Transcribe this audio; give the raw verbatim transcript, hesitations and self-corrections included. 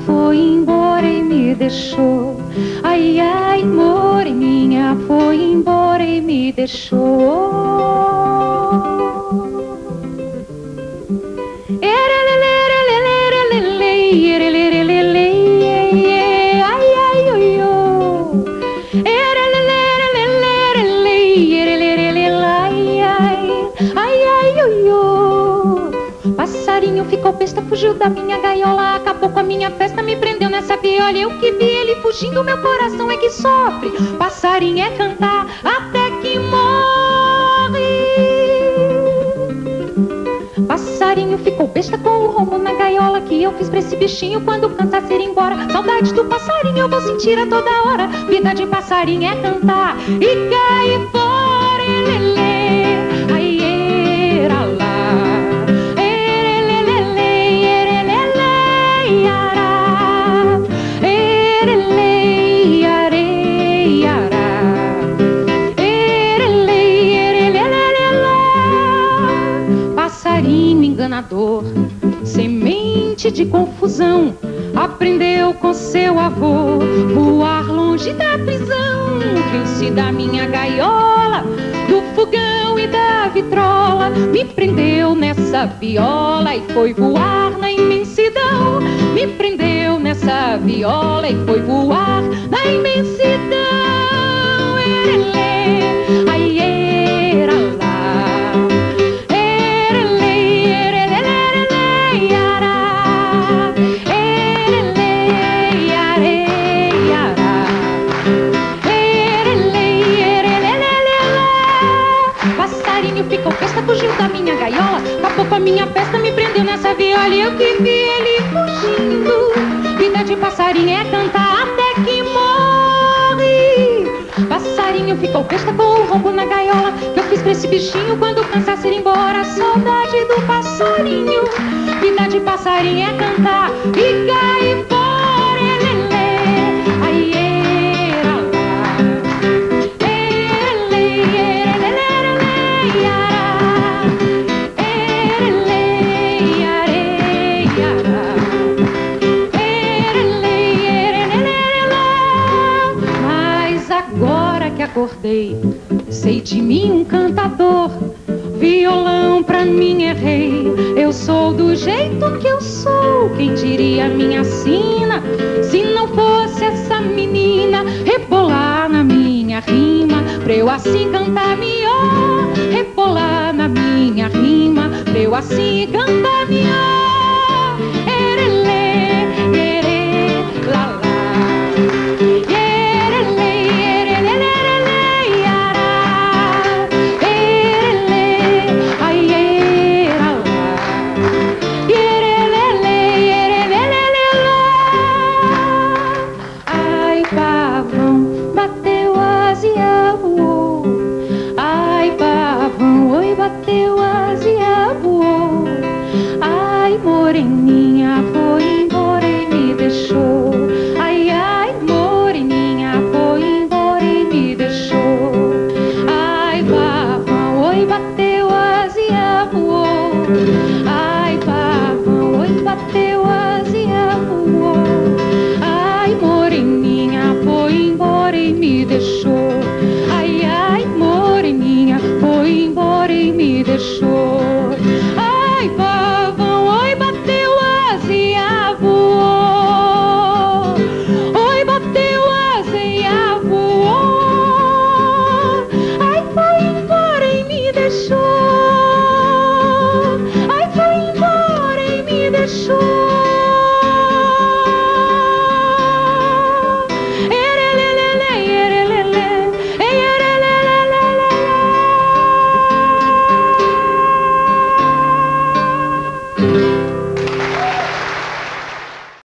foi embora e me deixou. Ai, ai, moreninha foi embora e me deixou. Ai, ai, oi, oi. Ai, ai, oi, oi. Passarinho ficou besta, fugiu da minha gaiola, acabou com a minha festa, me prendeu nessa viola. Eu que vi ele fugindo, meu coração é que sofre. Passarinho é cantar até que morre. Passarinho ficou besta com o rombo na gaiola que eu fiz pra esse bichinho quando cantar se ir embora. Saudade do passarinho eu vou sentir a toda hora. Vida de passarinho é cantar e cair fora, lelê. Passarinho enganador, semente de confusão, aprendeu com seu avô voar longe da prisão. Riu-se da minha gaiola, do fogão e da vitrola, me prendeu nessa viola e foi voar na imensidão. Me prendeu nessa viola e foi voar na imensidão. Erelê, ai, era lá. Ficou festa, fugiu da minha gaiola, acabou com a minha festa, me prendeu nessa viola. E eu que vi ele fugindo. Vida de passarinho é cantar até que morre. Passarinho ficou festa com o rombo na gaiola que eu fiz pra esse bichinho quando cansasse ir embora. Saudade do passarinho. Vida de passarinho é cantar e cair fora, lelê. Ai, era lá. Erelê, erelê, acordei, sei de mim um cantador, violão pra mim é rei. Eu sou do jeito que eu sou, quem diria minha sina, se não fosse essa menina rebolar na minha rima, pra eu assim cantar melhor. Rebolar na minha rima, pra eu assim cantar melhor.